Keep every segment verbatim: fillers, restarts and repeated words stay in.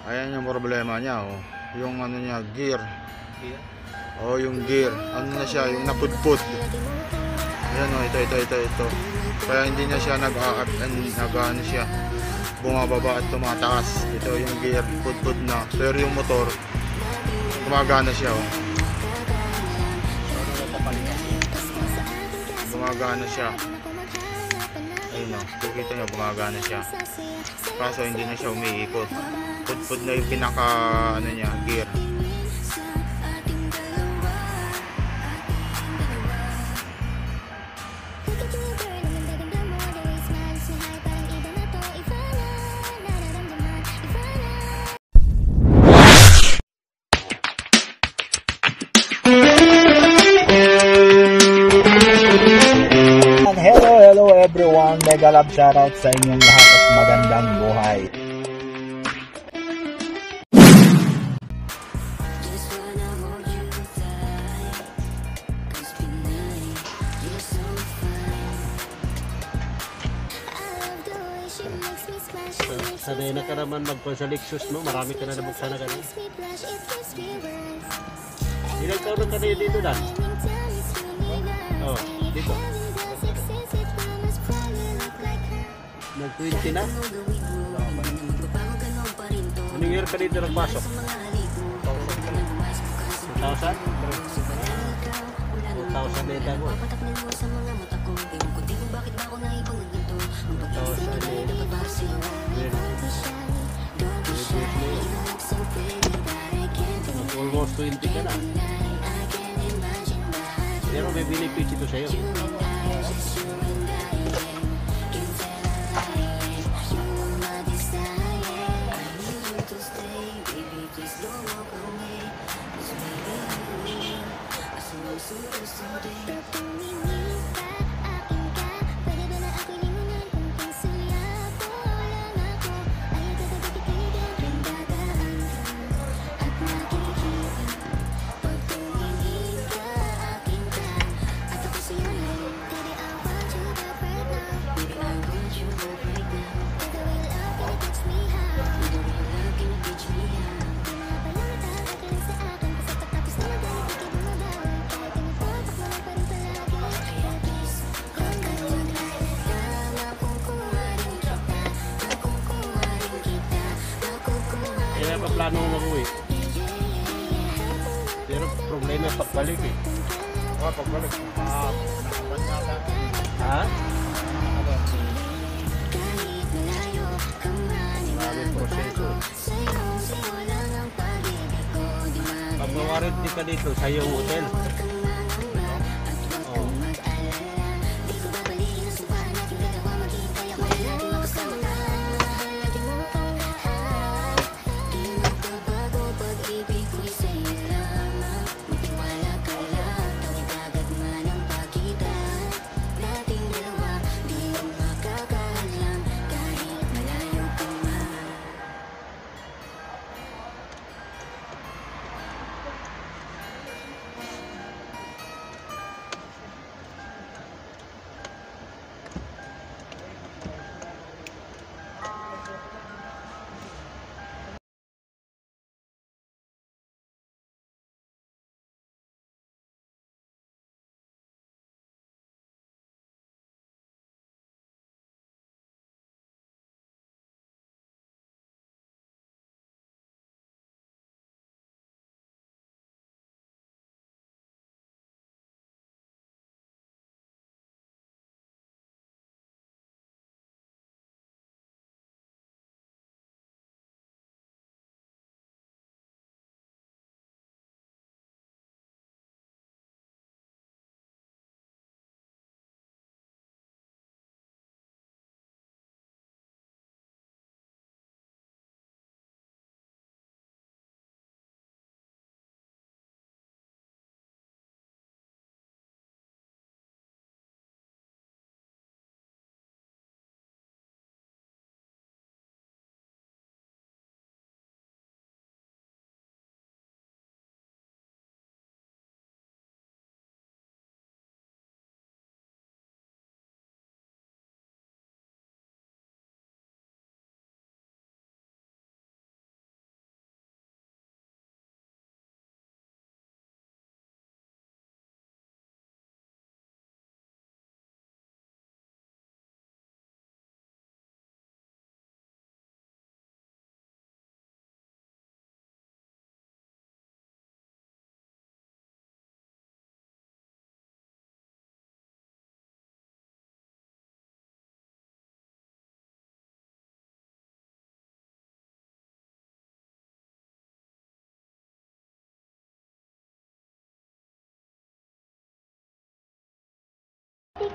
Ayan yung problema niya, oh. Yung ano niya, gear. Gear? Oh, yung gear. Ano na siya, yung napudpud. Ayan, oh, ito, ito, ito, ito. Kaya hindi na siya nag-a-up and nag-ano siya, bumababa at tumataas. Ito yung gear, pudpud na. Pero yung motor, gumagana siya, oh. Gumagana siya. Ayun, oh. Kikita nyo, gumagana siya. Kaso hindi na siya umiikot. Pudpud na yung pinaka ano niya, gear. Hello, hello everyone. Mega love shoutout sa inyong lahat at magandang buhay. Sanay na ka naman magpa sa Lexus, no? Marami ka na nabuksan na ka na. Ilang taon na ka na dito na? Oh, dito. nag twenty na? Anong year ka dito nagpasok? two thousand? two thousand na ito mo. two thousand almost twenty ka na. Pero may benefits ito sa'yo. Kaya pa plano mo mag-uwi. Pero problema pagbalik eh. Oh, pagbalik. Ah, Ha? maraming proseso. Pag mawarranty ka dito sa iyong hotel. Oh.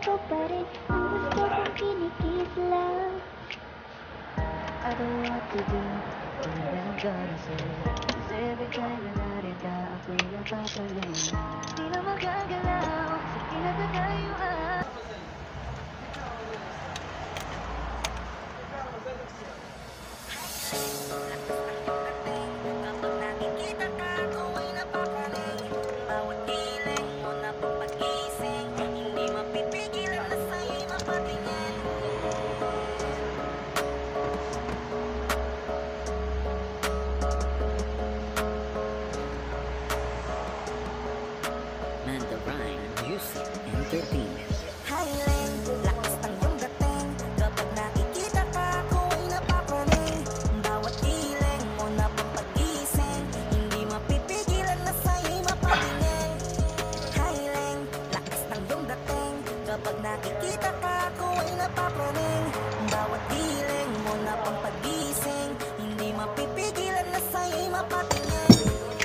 ko pa rin ang gusto kong kinikisla. I don't know what to do, what I'm gonna say. 'Cause every time na narita ako'y napapaling. Di na magagalaw sa kinatagayuan. Kapag nakikita ka, ako'y napapaling. Bawat giling mo na pagpagising, hindi mapipigilan na sa'yo'y mapatingin. Mandarine Music Entertainment. Highland, lakas ng iyong dating. Kapag nakikita ka, ako'y napapaling. Bawat giling mo na pagpagising, hindi mapipigilan na sa'yo'y mapatingin. Highland, lakas ng iyong dating. Kapag nakikita ka, ako'y napapaling. Bawat giling mo na pagpagising, hindi mapipigilan na sa'yo'y mapatingin.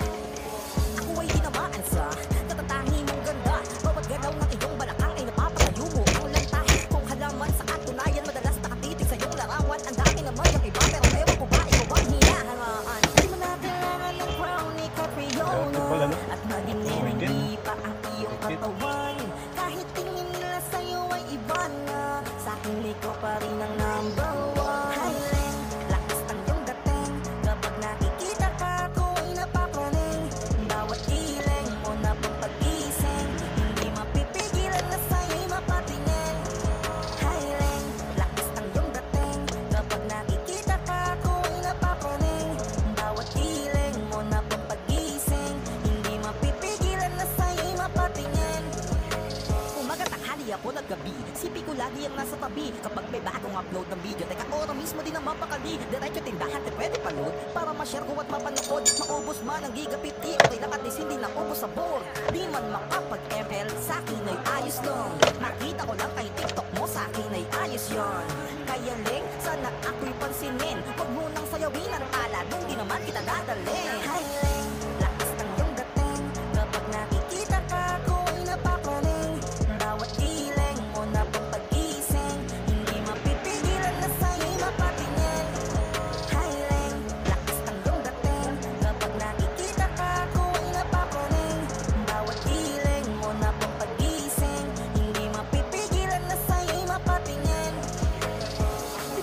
Ako ay tinamaan sa katatangi mong ganda. Bawat galaw ng iyong balakang ay napapatayo mo ang lanta. Kung halaman sa katunayan, madalas nakatitig sa iyong larawan. Ang dami naman yung iba, pero ewan ko ba ikaw bang hinahangaan? Di mo na kailangan ng crown ni Catriona, at maging hindi pa ang iyong katawan. Kahit tingin nila sa'yo ay iba na, sa'kin ikaw pa rin ang number one. Highland, lakas ng iyong dating. Kapag nakikita ka, ako'y napapaling. Bawat giling mo na pagpagising, hindi mapipigilan na sa'yo'y mapatingin. Highland, lakas ng iyong dating. Kapag nakikita ka, ako'y napapaling. Bawat giling mo na pagpagising, hindi mapipigilan na sa'yo'y mapatingin. Umaga, tanghali ako ng gabi, sipi ko lagi ang nasa tabi. Kapag may bagong upload ng video, teka ora mismo din ang mapakali. Diretso tindahan, te pwede paload, para ma-share ko at mapanood. Maubos man ang giga fifty, okay lang at least hindi na ubos sa board. Di man makapag-M L, sa'kin ay ayos lang. Nakita ko lang kay TikTok mo, sa'kin ay ayos yon. Kaya Leng, sana ako'y pansinin. Huwag mo nang sayawin ang tala, nung di naman kita dadalhin. Hi Leng, lakas ng iyong dating. Kapag nakikita ka, ako'y napapaling. Bawat giling mo na pagpagising, hindi mapipigilan na sa'yo'y mapatingin. Highland, lakas ng iyong dating. Kapag nakikita ka, ako'y napapaling. Bawat giling mo na pagpagising, hindi mapipigilan na sa'yo'y mapatingin.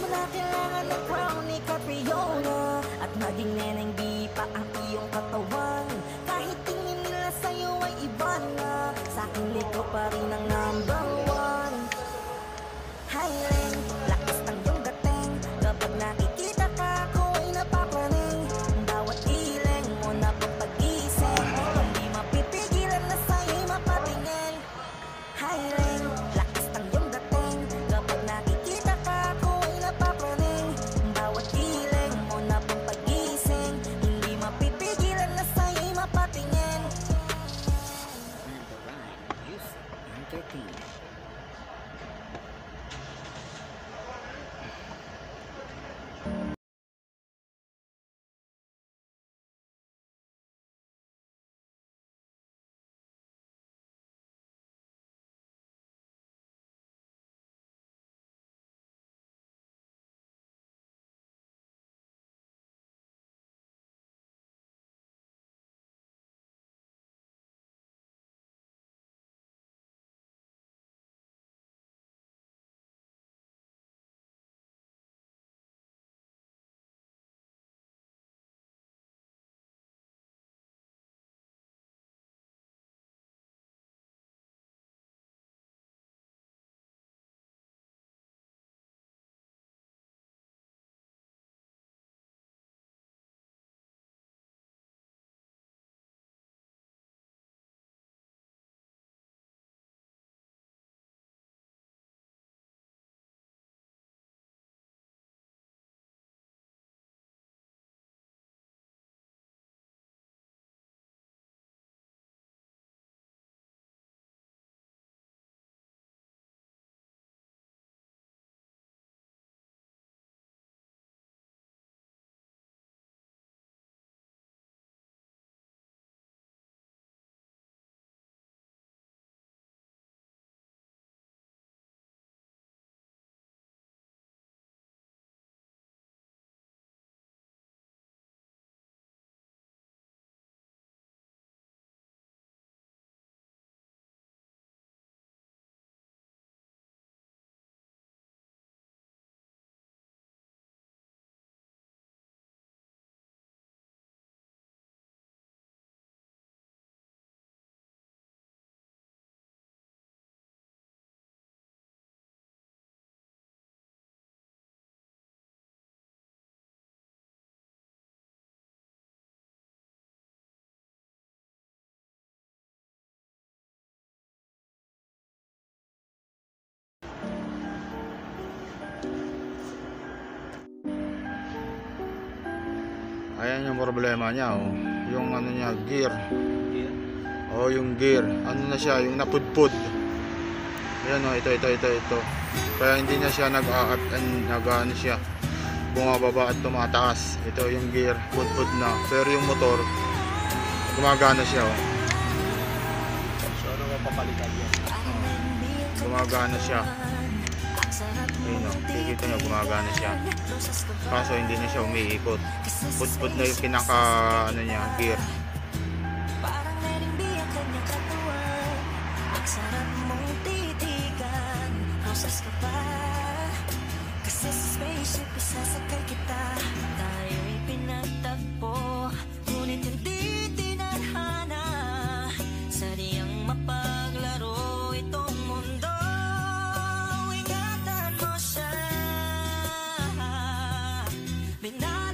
Ayan yung problema niya, oh. Yung ano niya, gear. Oh, yung gear. Ano na siya, yung napudpud. Ayan, oh, ito, ito, ito, ito. Kaya hindi na siya nag-a-up and nag-ano siya, bumababa at tumataas. Ito yung gear, pudpud na. Pero yung motor, gumagana siya, oh. So ano mapapalitan yan? Gumagana siya. Ayun, oh. Kikita nyo, gumagana siya. Kaso hindi na siya umiikot. Pudpud na yung pinaka, ano niya, gear. Parang narinig ang kanyang katawan. Ang sarap mong titigan. Rosas ka pa. Kasi sa spaceship isasakay kita. Tayo'y pinagtagpo. Ngunit hindi tinadhana. Sadyang mapaglaro itong mundo. Ingatan mo siya. Bina